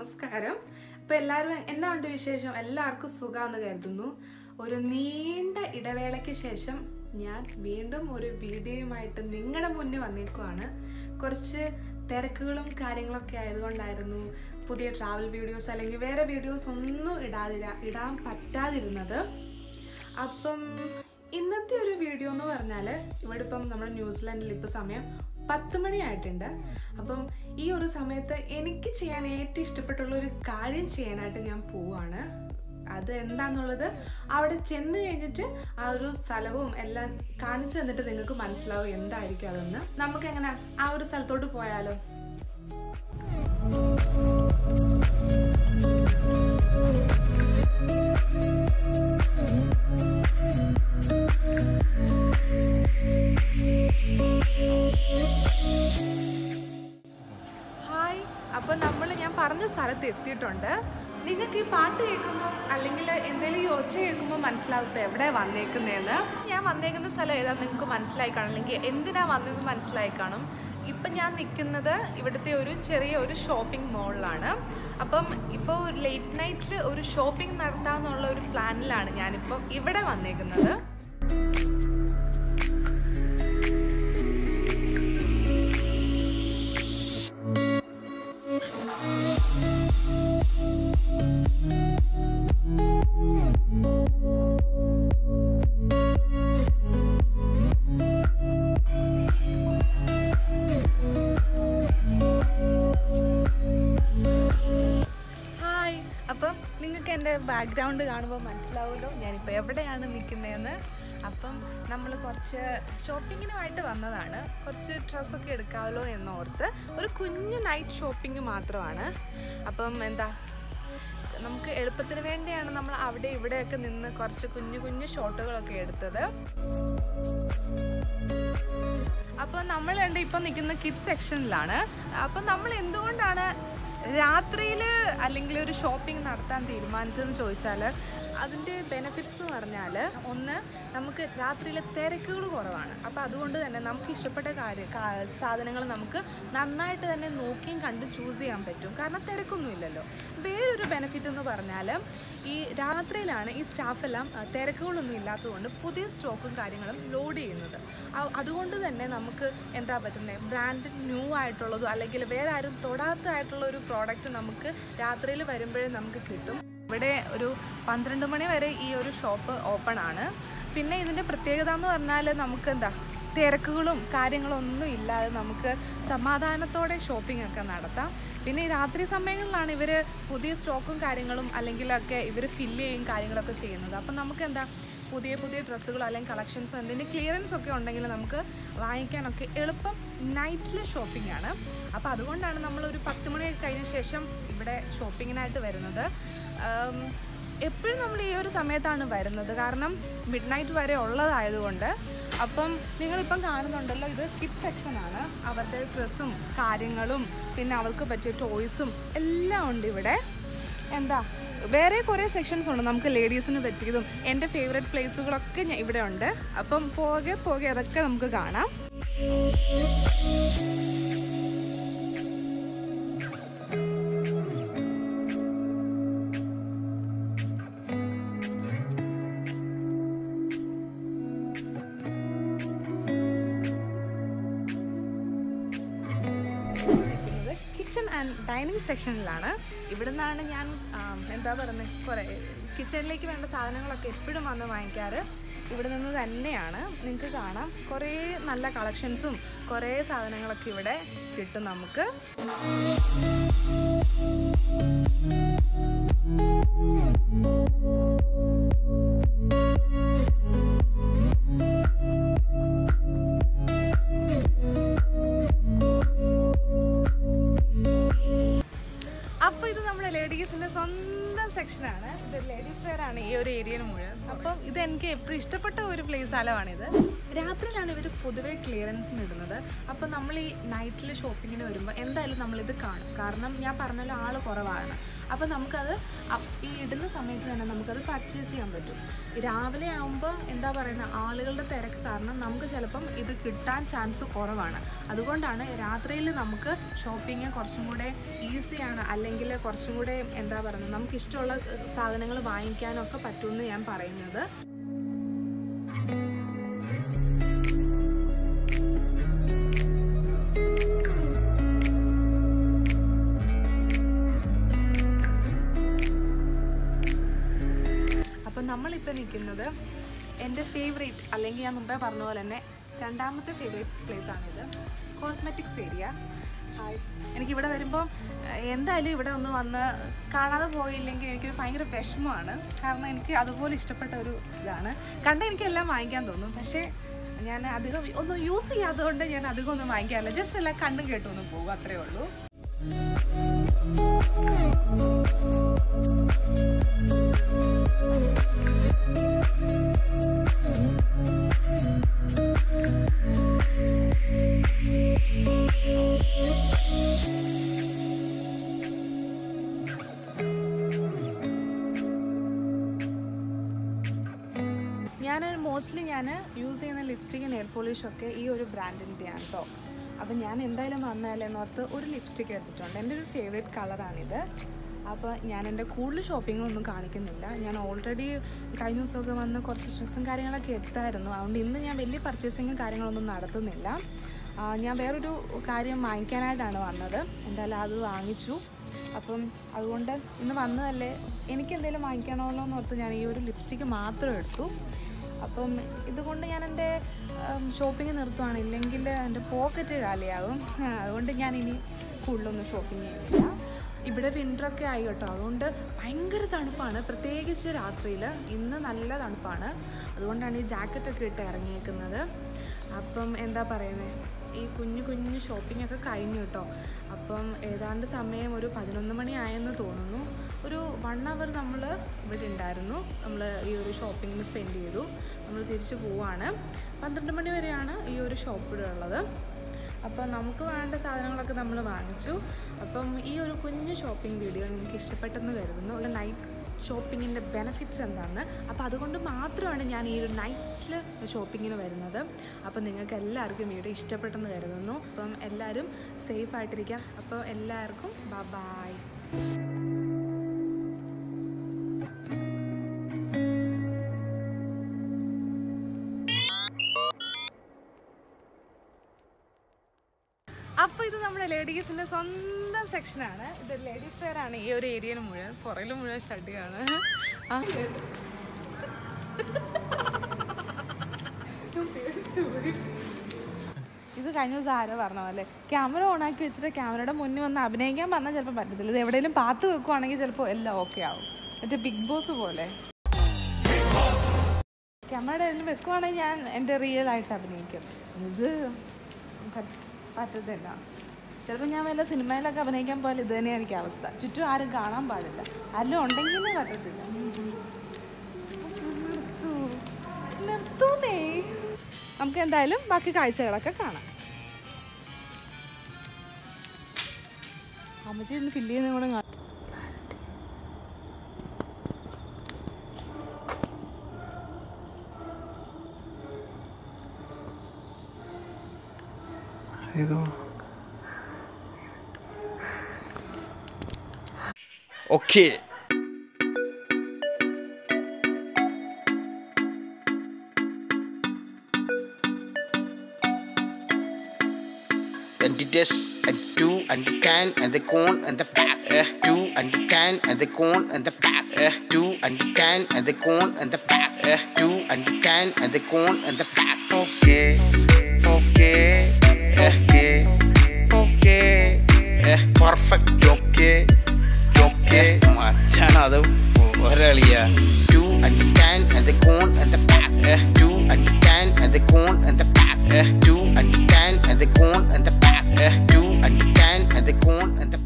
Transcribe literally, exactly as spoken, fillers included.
നമസ്കാരം. അപ്പോൾ എല്ലാവരും എന്നാ ഉണ്ട് വിശേഷം? എല്ലാവർക്കും സുഖാന്ന് കരുതുന്നു. ഒരു നീണ്ട ഇടവേളയ്ക്ക് ശേഷം ഞാൻ വീണ്ടും ഒരു വീഡിയോയുമായിട്ട് നിങ്ങളുടെ മുന്നിൽ വന്നേക്കുവാണ്. കുറച്ച് തിരക്കുകളും കാര്യങ്ങളൊക്കെ ആയതുകൊണ്ടായിരുന്നു പുതിയ ട്രാവൽ വീഡിയോസ് അല്ലെങ്കിൽ വേറെ വീഡിയോസ് ഒന്നും ഇടാതിര ഇടാൻ പറ്റാതിരുന്നത്. അപ്പം ഇന്നത്തെ ഒരു വീഡിയോ എന്ന് പറഞ്ഞാൽ ഇവിടെ ഇപ്പം നമ്മുടെ ന്യൂസിലാൻഡിൽ ഇപ്പോൾ സമയം പത്ത് മണിയായിട്ടുണ്ട്. അപ്പം ഈ ഒരു സമയത്ത് എനിക്ക് ചെയ്യാൻ ഏറ്റവും ഇഷ്ടപ്പെട്ടുള്ള ഒരു കാര്യം ചെയ്യാനായിട്ട് ഞാൻ പോവാണ്. അത് എന്താണെന്നുള്ളത് അവിടെ ചെന്ന് കഴിഞ്ഞിട്ട് ആ ഒരു സ്ഥലവും എല്ലാം കാണിച്ചു തന്നിട്ട് നിങ്ങൾക്ക് മനസ്സിലാവും എന്തായിരിക്കും അതെന്ന്. നമുക്ക് എങ്ങനെ ആ ഒരു സ്ഥലത്തോട്ട് പോയാലോ? ഹായ്, അപ്പോൾ നമ്മൾ ഞാൻ പറഞ്ഞ സ്ഥലത്ത് എത്തിയിട്ടുണ്ട്. നിങ്ങൾക്ക് ഈ പാട്ട് കേൾക്കുമ്പോൾ അല്ലെങ്കിൽ എന്തെങ്കിലും ഈ ഒച്ച കേൾക്കുമ്പോൾ മനസ്സിലാവും ഇപ്പോൾ എവിടെ വന്നേക്കുന്നതെന്ന്. ഞാൻ വന്നേക്കുന്ന സ്ഥലം ഏതാണെന്ന് നിങ്ങൾക്ക് മനസ്സിലായി കാണും, അല്ലെങ്കിൽ എന്തിനാണ് വന്നതെന്ന് മനസ്സിലായി കാണും. ഇപ്പം ഞാൻ നിൽക്കുന്നത് ഇവിടുത്തെ ഒരു ചെറിയ ഒരു ഷോപ്പിംഗ് മോളിലാണ്. അപ്പം ഇപ്പോൾ ലേറ്റ് നൈറ്റിൽ ഒരു ഷോപ്പിംഗ് നടത്താമെന്നുള്ള ഒരു പ്ലാനിലാണ് ഞാനിപ്പം ഇവിടെ വന്നേക്കുന്നത്. അപ്പം നിങ്ങൾക്ക് എൻ്റെ ബാക്ക്ഗ്രൗണ്ട് കാണുമ്പോൾ മനസ്സിലാവുമല്ലോ ഞാനിപ്പോൾ എവിടെയാണ് നിൽക്കുന്നതെന്ന്. അപ്പം നമ്മൾ കുറച്ച് ഷോപ്പിങ്ങിനുമായിട്ട് വന്നതാണ്. കുറച്ച് ഡ്രസ്സൊക്കെ എടുക്കാമല്ലോ എന്നോർത്ത് ഒരു കുഞ്ഞു നൈറ്റ് ഷോപ്പിംഗ് മാത്രമാണ്. അപ്പം എന്താ, നമുക്ക് എളുപ്പത്തിന് വേണ്ടിയാണ് നമ്മൾ അവിടെ ഇവിടെയൊക്കെ നിന്ന് കുറച്ച് കുഞ്ഞു കുഞ്ഞു ഷോട്ടുകളൊക്കെ എടുത്തത്. അപ്പോൾ നമ്മൾ കണ്ട് ഇപ്പം നിൽക്കുന്ന കിഡ്സ് സെക്ഷനിലാണ്. അപ്പം നമ്മൾ എന്തുകൊണ്ടാണ് രാത്രിയിൽ അല്ലെങ്കിൽ ഒരു ഷോപ്പിംഗ് നടത്താൻ തീരുമാനിച്ചതെന്ന് ചോദിച്ചാൽ അതിൻ്റെ ബെനിഫിറ്റ്സ് എന്ന് പറഞ്ഞാൽ, ഒന്ന്, നമുക്ക് രാത്രിയിലെ തിരക്കുകൾ കുറവാണ്. അപ്പോൾ അതുകൊണ്ട് തന്നെ നമുക്ക് ഇഷ്ടപ്പെട്ട കാര്യം സാധനങ്ങൾ നമുക്ക് നന്നായിട്ട് തന്നെ നോക്കിയും കണ്ടും ചൂസ് ചെയ്യാൻ പറ്റും, കാരണം തിരക്കൊന്നുമില്ലല്ലോ. വേറൊരു ബെനിഫിറ്റ് എന്ന് പറഞ്ഞാൽ ഈ രാത്രിയിലാണ് ഈ സ്റ്റാഫെല്ലാം തിരക്കുകളൊന്നും ഇല്ലാത്തതുകൊണ്ട് പുതിയ സ്റ്റോക്കും കാര്യങ്ങളും ലോഡ് ചെയ്യുന്നത്. അതുകൊണ്ട് തന്നെ നമുക്ക് എന്താ പറ്റുന്നത്, ബ്രാൻഡ് ന്യൂ ആയിട്ടുള്ളതും അല്ലെങ്കിൽ വേറെ ആരും തൊടാത്തതായിട്ടുള്ള ഒരു പ്രോഡക്റ്റ് നമുക്ക് രാത്രിയിൽ വരുമ്പോഴേ നമുക്ക് കിട്ടും. ഇവിടെ ഒരു പന്ത്രണ്ട് മണി വരെ ഈ ഒരു ഷോപ്പ് ഓപ്പൺ ആണ്. പിന്നെ ഇതിൻ്റെ പ്രത്യേകത എന്ന് പറഞ്ഞാൽ നമുക്ക് എന്താ, തിരക്കുകളും കാര്യങ്ങളും ഒന്നും ഇല്ലാതെ നമുക്ക് സമാധാനത്തോടെ ഷോപ്പിംഗ് ഒക്കെ നടത്താം. പിന്നെ ഈ രാത്രി സമയങ്ങളിലാണ് ഇവർ പുതിയ സ്റ്റോക്കും കാര്യങ്ങളും അല്ലെങ്കിലൊക്കെ ഇവർ ഫില്ല് ചെയ്യും കാര്യങ്ങളൊക്കെ ചെയ്യുന്നത്. അപ്പം നമുക്ക് എന്താ, പുതിയ പുതിയ ഡ്രസ്സുകളോ അല്ലെങ്കിൽ കളക്ഷൻസോ എന്തെങ്കിലും ക്ലിയറൻസ് ഒക്കെ ഉണ്ടെങ്കിൽ നമുക്ക് വാങ്ങിക്കാനൊക്കെ എളുപ്പം നൈറ്റിൽ ഷോപ്പിംഗ് ആണ്. അപ്പോൾ അതുകൊണ്ടാണ് നമ്മളൊരു പത്ത് മണിയൊക്കെ കഴിഞ്ഞ ശേഷം ഇവിടെ ഷോപ്പിങ്ങിനായിട്ട് വരുന്നത്. എപ്പോഴും നമ്മൾ ഈ ഒരു സമയത്താണ് വരുന്നത്, കാരണം മിഡ് നൈറ്റ് വരെ ഉള്ളതായതുകൊണ്ട്. അപ്പം നിങ്ങളിപ്പം കാണുന്നുണ്ടല്ലോ, ഇത് കിഡ്സ് സെക്ഷനാണ്. അവരുടെ ഡ്രസ്സും കാര്യങ്ങളും പിന്നെ അവർക്ക് പറ്റിയ ടോയ്സും എല്ലാം ഉണ്ട് ഇവിടെ. എന്താ, വേറെ കുറേ സെക്ഷൻസ് ഉണ്ട് നമുക്ക് ലേഡീസിന് പറ്റിയതും. എൻ്റെ ഫേവറേറ്റ് പ്ലേസുകളൊക്കെ ഇവിടെ ഉണ്ട്. അപ്പം പോകെ പോകെ അതൊക്കെ നമുക്ക് കാണാം. കിച്ചൺ ആൻഡ് ഡൈനിങ് സെക്ഷനിലാണ്. ഇവിടെ നിന്നാണ് ഞാൻ എന്താ പറയുന്നത്, കുറേ കിച്ചണിലേക്ക് വേണ്ട സാധനങ്ങളൊക്കെ എപ്പോഴും വന്ന് വാങ്ങിക്കാറ് ഇവിടെ നിന്ന് തന്നെയാണ്. നിങ്ങൾക്ക് കാണാം കുറേ നല്ല കളക്ഷൻസും കുറേ സാധനങ്ങളൊക്കെ ഇവിടെ കിട്ടും നമുക്ക്. അപ്പോൾ ഇത് നമ്മുടെ ലേഡീസിൻ്റെ സ്വന്തം സെക്ഷനാണ്. ഇത് ലേഡീസ് വെയറാണ് ഈ ഒരു ഏരിയയിൽ മുഴുവൻ. അപ്പം ഇത് എനിക്ക് എപ്പോഴും ഇഷ്ടപ്പെട്ട ഒരു പ്ലേസ് സ്ഥലമാണിത്. രാത്രിയിലാണ് ഇവർ പൊതുവെ ക്ലിയറൻസിന് ഇടുന്നത്. അപ്പോൾ നമ്മൾ ഈ നൈറ്റിൽ ഷോപ്പിങ്ങിന് വരുമ്പോൾ എന്തായാലും നമ്മളിത് കാണും, കാരണം ഞാൻ പറഞ്ഞല്ലോ ആൾ കുറവാണ്. അപ്പോൾ നമുക്കത് ഈ ഇടുന്ന സമയത്ത് തന്നെ നമുക്കത് പർച്ചേസ് ചെയ്യാൻ പറ്റും. രാവിലെ ആകുമ്പോൾ എന്താ പറയുക, ആളുകളുടെ തിരക്ക് കാരണം നമുക്ക് ചിലപ്പം ഇത് കിട്ടാൻ ചാൻസ് കുറവാണ്. അതുകൊണ്ടാണ് രാത്രിയിൽ നമുക്ക് ഷോപ്പിംഗ് കുറച്ചും കൂടെ ഈസിയാണ്, അല്ലെങ്കിൽ കുറച്ചും കൂടെ എന്താ പറയുക നമുക്ക് ഇഷ്ടമുള്ള സാധനങ്ങൾ വാങ്ങിക്കാനൊക്കെ പറ്റുമെന്ന് ഞാൻ പറയുന്നത്. അപ്പം നമ്മളിപ്പോൾ നിൽക്കുന്നത് എൻ്റെ ഫേവറേറ്റ്, അല്ലെങ്കിൽ ഞാൻ മുമ്പേ പറഞ്ഞ പോലെ തന്നെ രണ്ടാമത്തെ ഫേവറേറ്റ് പ്ലേസ് ആണിത്, കോസ്മെറ്റിക്സ് ഏരിയ. ഹായ്, എനിക്കിവിടെ വരുമ്പോൾ എന്തായാലും ഇവിടെ ഒന്ന് വന്ന് കാണാതെ പോയില്ലെങ്കിൽ എനിക്കൊരു ഭയങ്കര വിഷമമാണ്. കാരണം എനിക്ക് അതുപോലെ ഇഷ്ടപ്പെട്ട ഒരു ഇതാണ്. കണ്ടാൽ എനിക്കെല്ലാം വാങ്ങിക്കാൻ തോന്നും, പക്ഷേ ഞാൻ അധികം ഒന്നും യൂസ് ചെയ്യാത്തതുകൊണ്ട് ഞാൻ അധികം ഒന്നും വാങ്ങിക്കാറില്ല. ജസ്റ്റ് എല്ലാം കണ്ടും കേട്ടും ഒന്ന് പോകും, അത്രയേ ഉള്ളൂ. ഞാൻ മോസ്റ്റ്ലി ഞാൻ യൂസ് ചെയ്യുന്ന ലിപ്സ്റ്റിക്കും നെയിൽ പോളിഷൊക്കെ ഈ ഒരു ബ്രാൻഡിൻ്റെയാണ് കേട്ടോ. അപ്പോൾ ഞാൻ എന്തായാലും വന്നാലെന്നോർത്ത് ഒരു ലിപ്സ്റ്റിക്ക് എടുത്തിട്ടുണ്ട്. എൻ്റെ ഒരു ഫേവറേറ്റ് കളറാണിത്. അപ്പോൾ ഞാൻ എൻ്റെ കൂടുതൽ ഷോപ്പിങ്ങൊന്നും കാണിക്കുന്നില്ല. ഞാൻ ഓൾറെഡി കഴിഞ്ഞ ദിവസമൊക്കെ വന്ന് കുറച്ച് ഡ്രസ്സും കാര്യങ്ങളൊക്കെ എടുത്തായിരുന്നു. അതുകൊണ്ട് ഇന്ന് ഞാൻ വലിയ പർച്ചേസിങ്ങും കാര്യങ്ങളൊന്നും നടത്തുന്നില്ല. ഞാൻ വേറൊരു കാര്യം വാങ്ങിക്കാനായിട്ടാണ് വന്നത്. എന്തായാലും അത് വാങ്ങിച്ചു. അപ്പം അതുകൊണ്ട് ഇന്ന് വന്നതല്ലേ, എനിക്കെന്തെങ്കിലും വാങ്ങിക്കണമല്ലോ എന്നോർത്ത് ഞാൻ ഈ ഒരു ലിപ്സ്റ്റിക്ക് മാത്രം എടുത്തു. അപ്പം ഇതുകൊണ്ട് ഞാൻ എൻ്റെ ഷോപ്പിംഗ് നിർത്തുവാണ്, ഇല്ലെങ്കിൽ എൻ്റെ പോക്കറ്റ് കാലിയാകും. അതുകൊണ്ട് ഞാൻ ഇനി കൂടുതലൊന്നും ഷോപ്പിംഗ് ചെയ്യുന്നില്ല. ഇവിടെ വിൻ്ററൊക്കെ ആയി കേട്ടോ, അതുകൊണ്ട് ഭയങ്കര തണുപ്പാണ്, പ്രത്യേകിച്ച് രാത്രിയിൽ. ഇന്ന് നല്ല തണുപ്പാണ്, അതുകൊണ്ടാണ് ഈ ജാക്കറ്റൊക്കെ ഇട്ട് ഇറങ്ങിയേക്കുന്നത്. അപ്പം എന്താ പറയുന്നത്, ഈ കുഞ്ഞു കുഞ്ഞു ഷോപ്പിങ്ങൊക്കെ കഴിഞ്ഞു കേട്ടോ. അപ്പം ഏതാണ്ട് സമയം ഒരു പതിനൊന്ന് മണി ആയെന്ന് തോന്നുന്നു. ഒരു വൺ അവർ നമ്മൾ ഇവിടെ ഉണ്ടായിരുന്നു. നമ്മൾ ഈ ഒരു ഷോപ്പിങ്ങിന് സ്പെൻഡ് ചെയ്തു. നമ്മൾ തിരിച്ച് പോവാണ്. പന്ത്രണ്ട് മണി വരെയാണ് ഈ ഒരു ഷോപ്പ് ഇവിടെ ഉള്ളത്. അപ്പോൾ നമുക്ക് വേണ്ട സാധനങ്ങളൊക്കെ നമ്മൾ വാങ്ങിച്ചു. അപ്പം ഈ ഒരു കുഞ്ഞു ഷോപ്പിംഗ് വീഡിയോ നിങ്ങൾക്ക് ഇഷ്ടപ്പെട്ടെന്ന് കരുതുന്നു. ഒരു നൈറ്റ് ഷോപ്പിങ്ങിൻ്റെ ബെനിഫിറ്റ്സ് എന്താണ്, അപ്പോൾ അതുകൊണ്ട് മാത്രമാണ് ഞാൻ ഈ ഒരു നൈറ്റിൽ ഷോപ്പിങ്ങിന് വരുന്നത്. അപ്പം നിങ്ങൾക്ക് എല്ലാവർക്കും വീഡിയോ ഇഷ്ടപ്പെട്ടെന്ന് കരുതുന്നു. അപ്പം എല്ലാവരും സേഫായിട്ടിരിക്കാം. അപ്പോൾ എല്ലാവർക്കും ബൈ ബൈ. അപ്പോൾ ഇത് നമ്മുടെ ലേഡീസിൻ്റെ സ്വന്തം സെക്ഷനാണ്. ഇത് ലേഡീസ് വെയർ ആണ്. ഈ ഒരു ഏരിയയിൽ മുഴുവൻ, പുറകിൽ മുഴുവൻ ഷഡിയാണ്. ആ ഇത് കഴിഞ്ഞ ദിവസം ആരോ പറഞ്ഞ പോലെ ക്യാമറ ഓണാക്കി വെച്ചിട്ട് ക്യാമറയുടെ മുന്നിൽ വന്ന് അഭിനയിക്കാൻ പറഞ്ഞാൽ ചിലപ്പോൾ പറ്റത്തില്ല. ഇത് എവിടെയെങ്കിലും പാത്ത് വെക്കുവാണെങ്കിൽ ചിലപ്പോൾ എല്ലാം ഓക്കെ ആവും. മറ്റേ ബിഗ് ബോസ് പോലെ ക്യാമറയുടെ എല്ലാം വെക്കുവാണെങ്കിൽ ഞാൻ എൻ്റെ റിയൽ ആയിട്ട് അഭിനയിക്കും. ഇത് പറ്റത്തില്ല. ചിലപ്പോൾ ഞാൻ വല്ല സിനിമയിലൊക്കെ അഭിനയിക്കാൻ പോലെ ഇത് തന്നെയാണ് എനിക്ക് അവസ്ഥ. ചുറ്റും ആരും കാണാൻ പാടില്ല, ആരും ഉണ്ടെങ്കിലേ പറ്റത്തില്ല. നിർത്തു നിർത്തൂന്നേ. നമുക്ക് എന്തായാലും ബാക്കി കാഴ്ചകളൊക്കെ കാണാം. അമ്മച്ചി ഇന്ന് ഫില്ല് ചെയ്യുന്ന കൂടെ കാണാം. Okay. And the test and two and the can and the cone and the pack. Uh, two and the can and the cone and the pack. Uh, two and the can and the cone and the pack. Uh, two and the can and the cone and the pack. Okay. Okay. Okay. Okay. Uh, perfect. Okay. Okay. Machanadu. Oraliya. Two and the can and the cone and the pack. Uh, two and the can and the cone and the pack. Uh, two and the can and the cone and the pack. Uh, two and the can and the cone and the